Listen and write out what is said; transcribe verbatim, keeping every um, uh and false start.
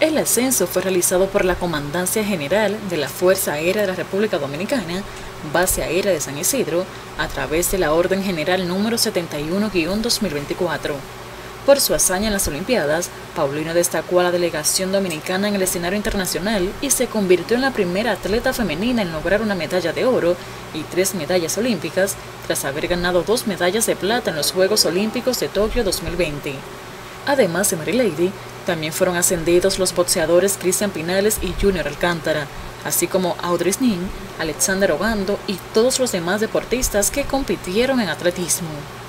El ascenso fue realizado por la Comandancia General de la Fuerza Aérea de la República Dominicana, Base Aérea de San Isidro, a través de la Orden General número setenta y uno guión dos mil veinticuatro. Por su hazaña en las Olimpiadas, Paulino destacó a la delegación dominicana en el escenario internacional y se convirtió en la primera atleta femenina en lograr una medalla de oro y tres medallas olímpicas, tras haber ganado dos medallas de plata en los Juegos Olímpicos de Tokio dos mil veinte. Además de Mary Lady, también fueron ascendidos los boxeadores Cristian Pinales y Junior Alcántara, así como Audrey Nin, Alexander Obando y todos los demás deportistas que compitieron en atletismo.